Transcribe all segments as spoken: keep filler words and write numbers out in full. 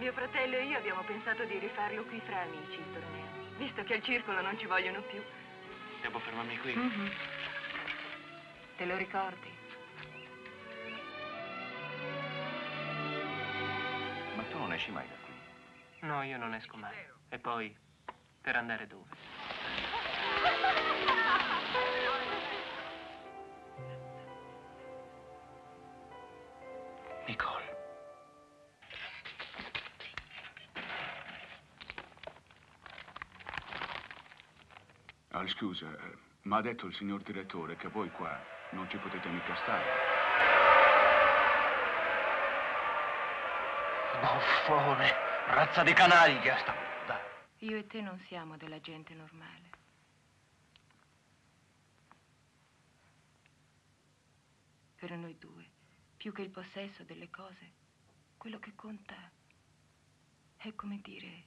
Mio fratello e io abbiamo pensato di rifarlo qui fra amici, il torneo. Visto che al circolo non ci vogliono più. Devo fermarmi qui? Mm-hmm. Te lo ricordi? Ma tu non esci mai da qui? No, io non esco mai. E poi, per andare dove? Nicole. Ah, scusa, mi ha detto il signor direttore che voi qua non ci potete mica stare. Buffone, razza di canaglia, sta... Dai. Io e te non siamo della gente normale. Per noi due, più che il possesso delle cose, quello che conta è, come dire,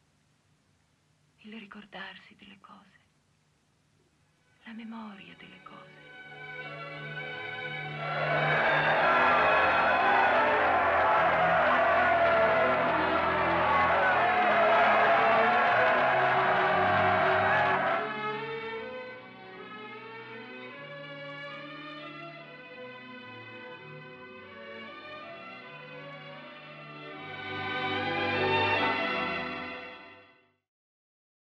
il ricordarsi delle cose, la memoria delle cose.